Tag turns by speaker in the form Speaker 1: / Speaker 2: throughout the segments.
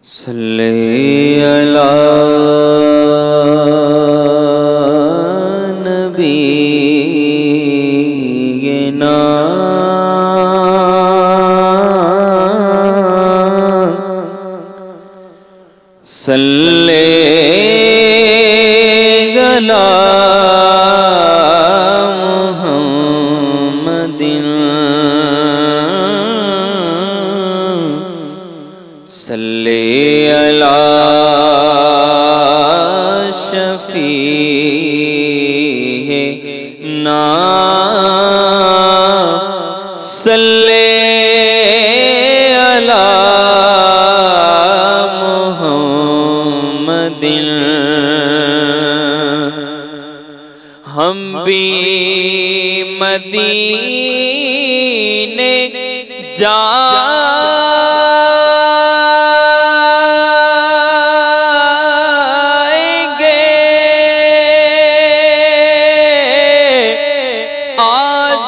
Speaker 1: صلی علی نبینا صلی علی محمد صلی علی شفیعنا صلی علی محمد ہم بھی مدینے جائیں گے آج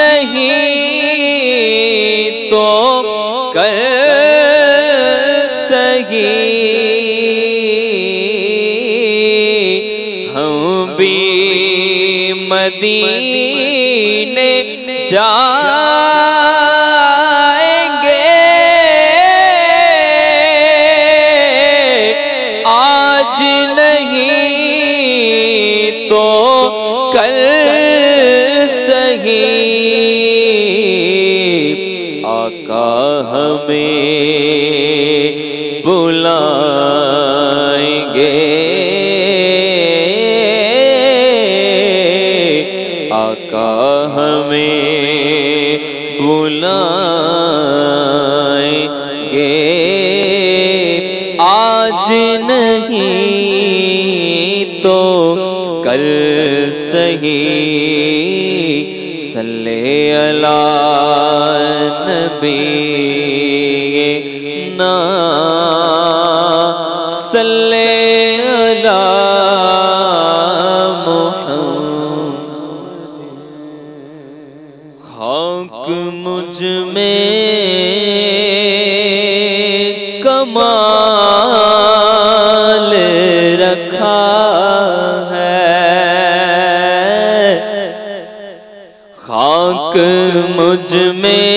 Speaker 1: نہیں تو کل سہی ہم بھی مدینے جائیں گے آج نہیں تو کل سہی آقا ہمیں بلائیں گے آقا ہمیں بلائیں گے آج نہیں تو کل سہی صلی علی نبینا صلی علی خاک مجھ میں کمال رکھا ہے خاک مجھ میں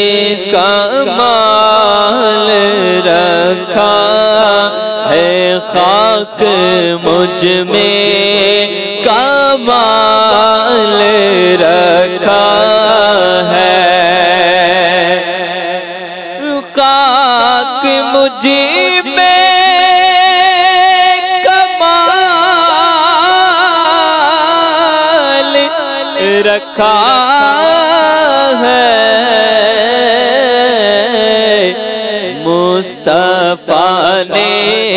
Speaker 1: کمال رکھا ہے خاک مجھ میں کمال رکھا ہے خاک مجھ میں کمال رکھا ہے مصطفیٰ نے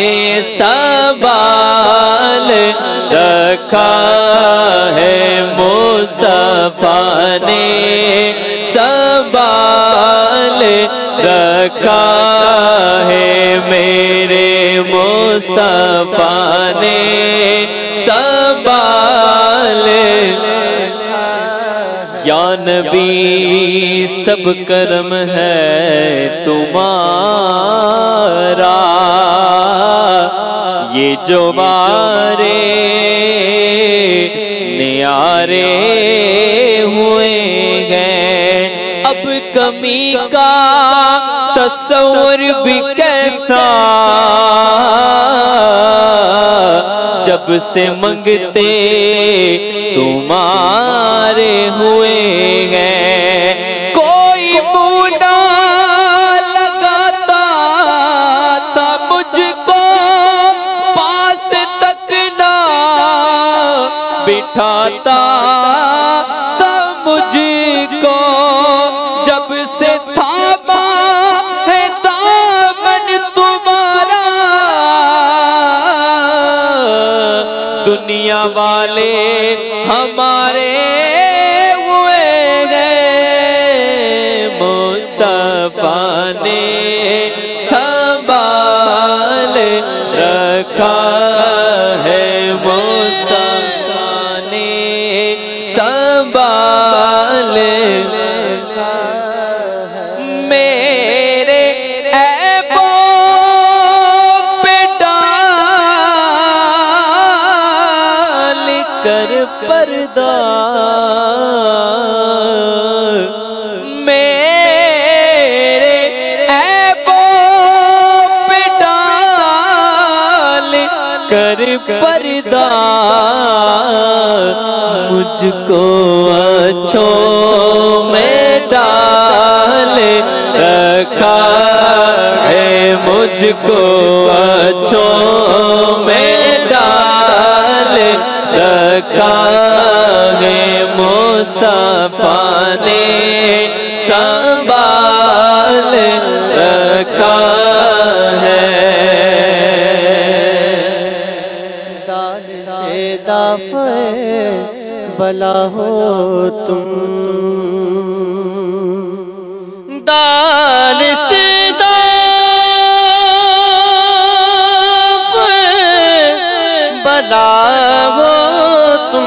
Speaker 1: سنبھال رکھا ہے مصطفیٰ نے سنبھال رکھا ہے میرے مصطفیٰ نے سنبھال یا نبی سب کرم ہے تمہارا یہ جو بارے نیارے ہوئے ہیں اب کمی کا تصور بھی کیسا جب سے منگتے تمہارے ہوئے ہیں کوئی بونا لگاتا تھا مجھ کو پاس تک نہ بٹھاتا تھا مجھ کو جب سے تھاما ہے دامن تمہارا دنیا والے ہمارے ہوئے گئے مصطفیٰ نے سنبھال رکھا ہے مصطفیٰ نے سنبھال رکھا ہے میرے عیبوں پردہ مجھ کو اچھوں میں ڈال رکھا ہے، مجھ کو اچھوں میں ڈال رکھا ہے، مصطفیٰ نے سنبھال رکھا ہے۔
Speaker 2: دال سے دافع بلا ہو تم،
Speaker 1: دال سے دافع بلا ہو تم،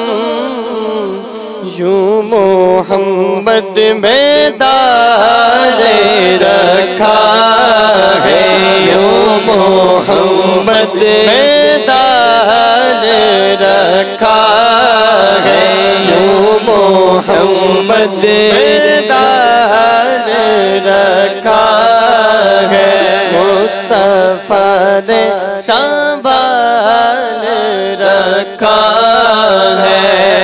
Speaker 2: یوں محمد میں دال رکھا ہے، یوں محمد میں دال رکھا ہے، یوں محمد میں دال رکھا ہے، مصطفیٰ نے سنبھال رکھا ہے۔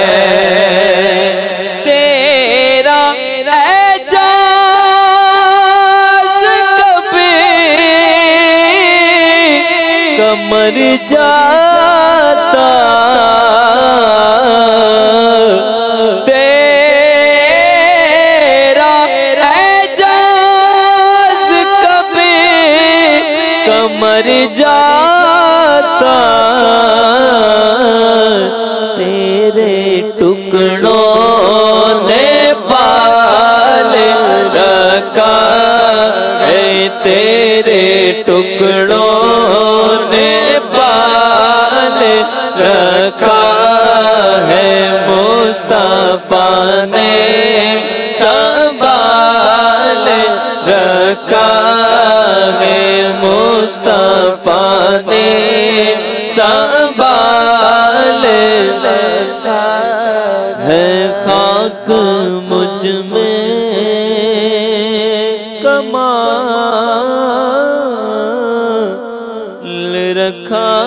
Speaker 1: مر جاتا تیرا اعجاز کبھی کمر جاتا، تیرے ٹکڑوں نے پال رکھا ہے، تیرے ٹکڑوں نے پال رکھا ہے، مصطفیٰ نے سنبھال رکھا ہے، مصطفیٰ نے سنبھال رکھا ہے۔ خاک مجھ میں کمال رکھا